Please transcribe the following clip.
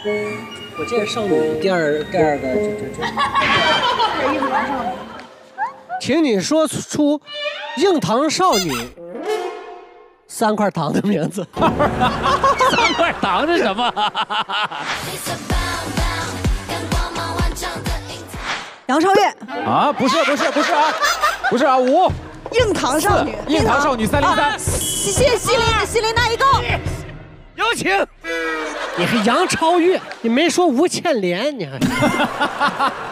我见少女第二个这。 硬糖少女。 请你说出硬糖少女3块糖的名字。 3块糖是什么？ 杨超越啊，不是啊，5。 硬糖少女， 硬糖少女303。 西林娜一个。 有请。你还杨超越，你没说吴倩莲，你还。